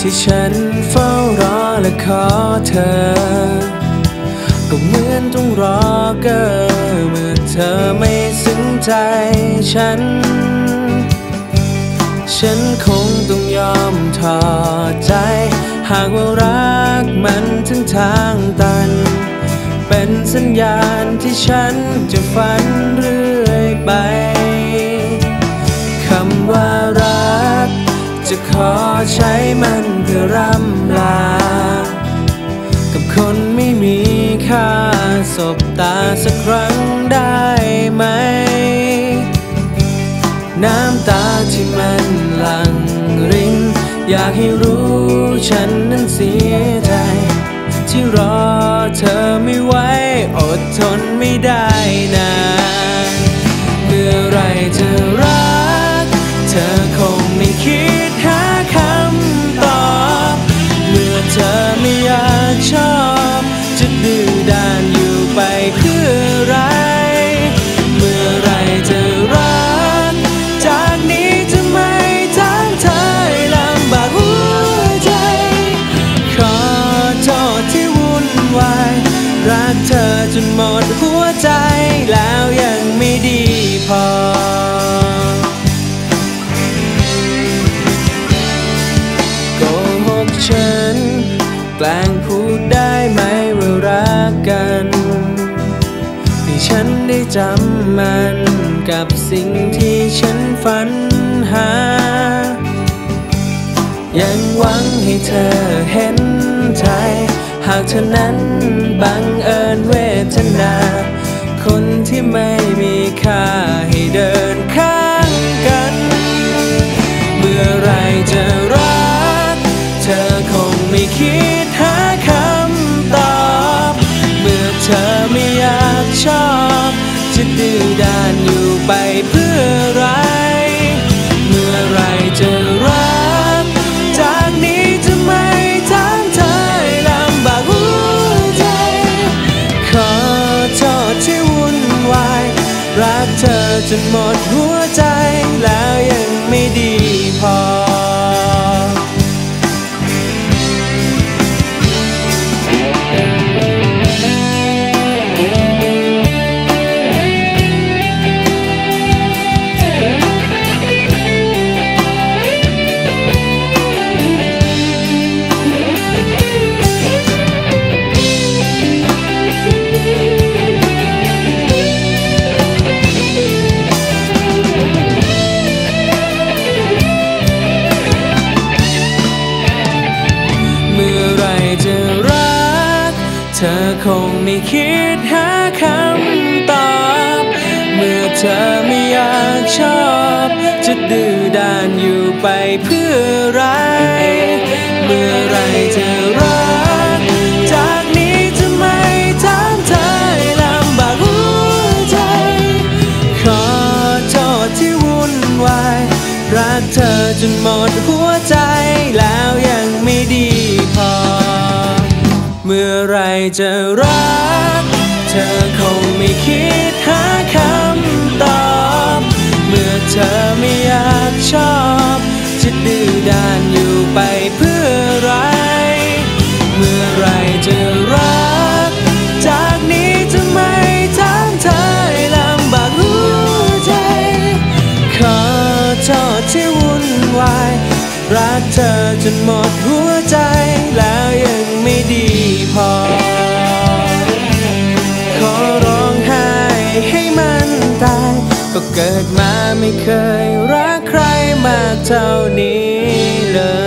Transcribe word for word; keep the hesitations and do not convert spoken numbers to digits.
ที่ฉันเฝ้ารอและขอเธอก็เหมือนต้องรอเกอเมื่อเธอไม่ซึ้งใจฉันฉันคงต้องยอมถอดใจหากว่ารักมันถึงทางตันเป็นสัญญาณที่ฉันจะฝันเรื่อยไปคำว่ารักจะขอใช้มันเพื่อรำลากับคนไม่มีค่าสบตาสักครั้งได้ไหมน้ำตาที่มันหลั่งรินอยากให้รู้ฉันนั้นเสียใจที่รอเธอไม่ไหวอดทนไม่ได้นานเมื่อไรจะรักเธอคงไม่คิดหาคำตอบเมื่อเธอไม่อยากชอบจะดื้อด้านอยู่ไปเพื่ออะไรเมื่อไรจะรักจากนี้จะไม่ทำเธอลำบากหัวใจขอโทษที่วุ่นวายรักเธอจนหมดหัวใจแล้วยังไม่ดีพอโกหกฉันแกล้งพูดได้ไหมว่ารักกันให้ฉันได้จำมันกับสิ่งที่ฉันฝันหายังหวังให้เธอเห็นใจหากเธอนั้นบังเอิญเวทนาคนที่ไม่มีค่าให้เดินข้างกันเมื่อไรจะรักเธอคงไม่คิดหาคำตอบเมื่อเธอไม่อยากชอบจะดื้อด้านอยู่ไปเพื่ออะไรเมื่อไรจะรักจากนี้จะไม่ทำเธอลำบากหัวใจขอโทษที่วุ่นวายรักเธอจนหมดหัวใจแล้วยังไม่ดีพอเธอคงไม่คิดหาคำตอบเมื่อเธอไม่อยากชอบจะดื้อด้านอยู่ไปเพื่ออะไรเมื่อไรจะรักจากนี้จะไม่ทำเธอลำบากหัวใจขอโทษที่วุ่นวายรักเธอจนหมดหัวใจแล้วยังไม่ดีพอเมื่อไรจะรักเธอคงไม่คิดหาคำตอบเมื่อเธอไม่อยากชอบจะดื้อด้านอยู่ไปเพื่ออะไรเมื่อไรจะรักจากนี้จะไม่ทำเธอลำบากหัวใจขอโทษที่วุ่นวายรักเธอจนหมดหัวใจแล้วยังไม่ดีพอขอร้องไห้ให้มันตายก็เกิดมาไม่เคยรักใครมากเท่านี้เลย